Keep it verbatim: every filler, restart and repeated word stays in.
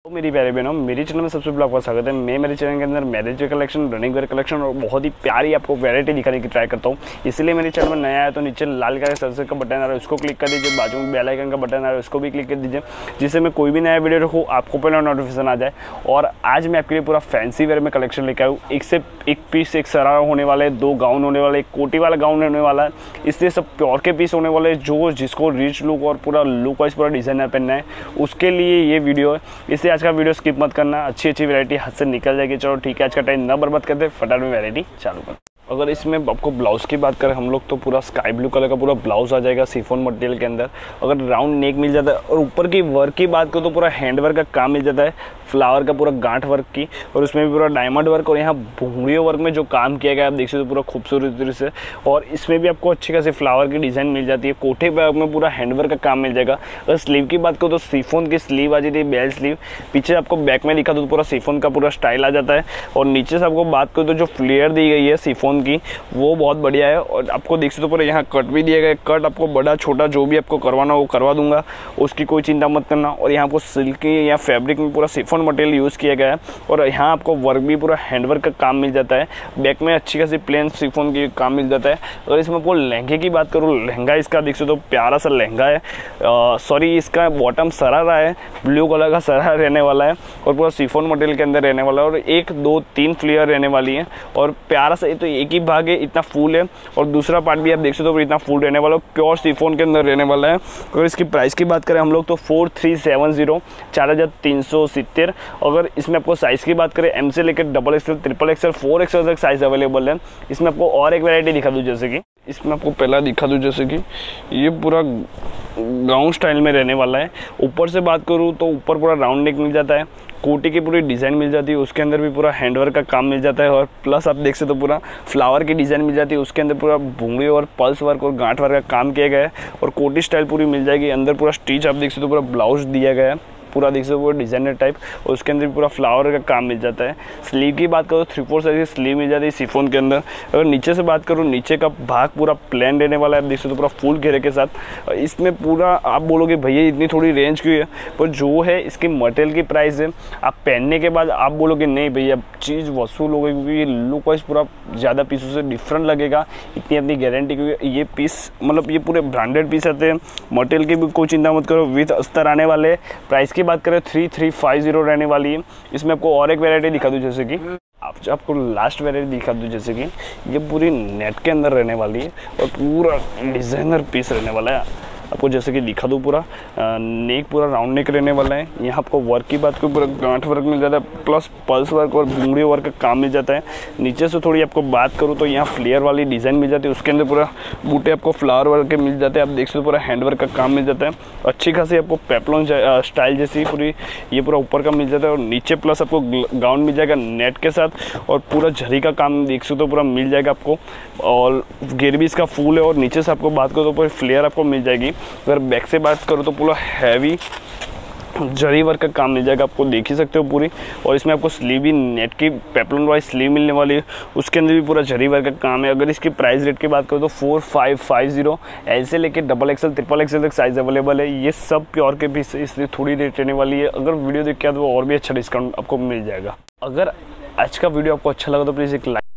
तो मेरी प्यारे बहनों, मेरी चैनल में सबसे पहले आपका स्वागत है। मैं मेरे चैनल के अंदर marriage wear collection, running wear collection और बहुत ही प्यारी आपको वैरायटी दिखाने की ट्राई करता हूँ। इसलिए मेरे चैनल में नया है तो नीचे लाल कलर सब्सक्राइब का बटन आ रहा है, उसको क्लिक कर दीजिए। बाजू में बेल आइकन का बटन आ रहा है, उसको भी क्लिक कर दीजिए, जिससे मैं कोई भी नया वीडियो रखूँ आपको पहले नोटिफिकेशन आ जाए। और आज मैं आपके लिए पूरा फैंसी वेयर में कलेक्शन लेकर आऊँ। एक से एक पीस, एक सरारा होने वाला है, दो गाउन होने वाले, एक कोटी वाला गाउन होने वाला है। इसलिए सब प्योर के पीस होने वाले, जो जिसको रिच लुक और पूरा लुक वाइज पूरा डिजाइनर पहनना है उसके लिए ये वीडियो है। इसलिए आज का वीडियो स्किप मत करना, अच्छी अच्छी वैरायटी हाथ से निकल जाएगी। चलो ठीक है, आज का टाइम ना बर्बाद करते, फटाफट में वैरायटी चालू कर। अगर इसमें आपको ब्लाउज़ की बात करें हम लोग तो पूरा स्काई ब्लू कलर का पूरा ब्लाउज़ आ जाएगा शिफॉन मटेरियल के अंदर। अगर राउंड नेक मिल जाता है और ऊपर की वर्क की बात करो तो पूरा हैंड वर्क का काम मिल जाता है, फ्लावर का पूरा गांठ वर्क की, और उसमें भी पूरा डायमंड वर्क और यहाँ भूंगड़ियों वर्क में जो काम किया गया आप देख सकते हो पूरा खूबसूरती से। और इसमें भी आपको अच्छी खासी फ्लावर की डिज़ाइन मिल जाती है। कोठे पर में पूरा हैंड वर्क का काम मिल जाएगा। अगर स्लीव की बात करो तो शिफॉन की स्लीव आ जाती है, बेल स्लीव। पीछे आपको बैक में दिखा दो तो पूरा शिफॉन का पूरा स्टाइल आ जाता है। और नीचे से आपको बात करो तो जो फ्लेयर दी गई है शिफॉन की वो बहुत बढ़िया है। और आपको देख सकते हो पूरा यहाँ कट भी दिया गया है। कट आपको बड़ा छोटा जो भी आपको करवाना हो वो करवा दूंगा, उसकी कोई चिंता मत करना। और यहाँ आपको सिल्की या फैब्रिक में पूरा शिफॉन मटेरियल यूज़ किया गया है। और यहाँ आपको वर्क भी पूरा हैंडवर्क का काम मिल जाता है। बैक में अच्छी खासी प्लेन शिफॉन की काम मिल जाता है। अगर इसमें आपको लहंगे की बात करूँ, लहंगा इसका देख सकते हो प्यारा सा लहंगा है। सॉरी इसका बॉटम सरारा है, ब्लू कलर का सरारा रहने वाला है और पूरा शिफॉन मटेरियल के अंदर रहने वाला है। और एक दो तीन फ्लेयर रहने वाली है और प्यारा सा, तो एक ही भाग है, इतना फूल है। और दूसरा पार्ट भी आप देख सकते हो इतना फूल रहने वाला है, प्योर शिफॉन के अंदर रहने वाला है। अगर इसकी प्राइस की बात करें हम लोग तो फोर थ्री सेवन जीरो चार हज़ार तीन सौ सितर। अगर इसमें आपको साइज़ की बात करें एम से लेकर double XL, triple XL, four XL तक साइज़ अवेलेबल है। इसमें आपको और एक वैरायटी दिखा दूँ, जैसे कि इसमें आपको पहला दिखा दूँ जैसे कि ये पूरा गाउन स्टाइल में रहने वाला है। ऊपर से बात करूँ तो ऊपर पूरा राउंड नेक मिल जाता है, कोटी की पूरी डिज़ाइन मिल जाती है, उसके अंदर भी पूरा हैंडवर्क का काम मिल जाता है। और प्लस आप देख सकते हो पूरा फ्लावर की डिज़ाइन मिल जाती है, उसके अंदर पूरा भूंगड़ी और पल्स वर्क और गांठ वर्क का काम किया गया है। और कोटी स्टाइल पूरी मिल जाएगी। अंदर पूरा स्टिच आप देख सकते हो, पूरा ब्लाउज दिया गया है, पूरा देख सकते हो पूरा डिजाइनर टाइप। और उसके अंदर पूरा फ्लावर का काम मिल जाता है। स्लीव की बात करो थ्री फोर साइज की स्लीव मिल जाती है शिफॉन के अंदर। अगर नीचे से बात करूँ, नीचे का भाग पूरा प्लेन रहने वाला है, आप देख सकते हो पूरा फुल घेरे के साथ। इसमें पूरा आप बोलोगे भैया इतनी थोड़ी रेंज क्यों है, पर जो है इसकी मटेरियल की प्राइस है, आप पहनने के बाद आप बोलोगे नहीं भैया चीज़ वसूल हो गई, क्योंकि ये लुक वाइज पूरा ज़्यादा पीसों से डिफरेंट लगेगा, इतनी अपनी गारंटी। क्योंकि ये पीस मतलब ये पूरे ब्रांडेड पीस आते हैं। मटेरियल की भी कोई चिंता मत करो, विथ अस्तर आने वाले। प्राइस की बात करें थ्री थ्री फाइव जीरो रहने वाली है। इसमें आपको और एक वैरायटी दिखा दूँ, जैसे कि आप आपको लास्ट वैरायटी दिखा दूँ, जैसे कि ये पूरी नेट के अंदर रहने वाली है और पूरा डिज़ाइनर पीस रहने वाला है। आपको जैसे कि दिखा दूँ, पूरा नेक पूरा राउंड नेक रहने वाला है। यहाँ आपको वर्क की बात करूँ, पूरा गांठ वर्क मिल जाता है, प्लस पल्स वर्क और भूंगड़ी वर्क का काम मिल जाता है। नीचे से थोड़ी आपको बात करूँ तो यहाँ फ्लेयर वाली डिज़ाइन मिल जाती है, उसके अंदर पूरा बूटे आपको फ्लावर वर्क के मिल जाते हैं। आप देख सकते हो पूरा हैंड वर्क का काम मिल जाता है। अच्छी खासी आपको पेप्लॉन स्टाइल जैसी पूरी ये पूरा ऊपर का मिल जाता है। और नीचे प्लस आपको गाउन मिल जाएगा नेट के साथ, और पूरा झरी का काम देख सकते हो पूरा मिल जाएगा आपको। और घेर भी इसका फूल है। और नीचे से आपको बात करो तो पूरी फ्लेयर आपको मिल जाएगी। अगर बैक से बात करो तो पूरा हैवी जरी वर्क का काम मिल जाएगा, आपको देख ही सकते हो पूरी। और इसमें आपको स्लीव भी नेट की पेप्लॉन वाइज स्लीव मिलने वाली है, उसके अंदर भी पूरा जरी वर्क का काम है। अगर इसकी प्राइस रेट की बात करो तो four five five zero L से लेके डबल एक्सएल ट्रिपल एक्सएल तक साइज अवेलेबल है। ये सब प्योर के पीस है, इसलिए थोड़ी रेट रहने वाली है। अगर वीडियो देख के तो और भी अच्छा डिस्काउंट आपको मिल जाएगा। अगर आज का वीडियो आपको अच्छा लगा तो प्लीज़ एक लाइक